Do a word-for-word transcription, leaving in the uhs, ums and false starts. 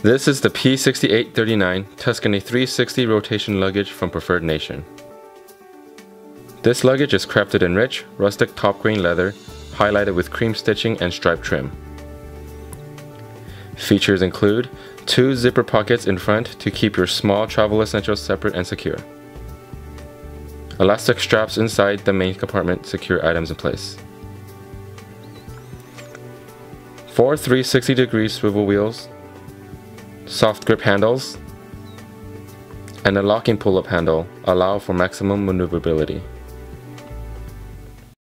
This is the P sixty-eight thirty-nine Tuscany three sixty rotation luggage from Preferred Nation. This luggage is crafted in rich, rustic top grain leather, highlighted with cream stitching and stripe trim. Features include two zipper pockets in front to keep your small travel essentials separate and secure. Elastic straps inside the main compartment secure items in place. Four three hundred sixty degree swivel wheels, soft grip handles, and a locking pull-up handle allow for maximum maneuverability.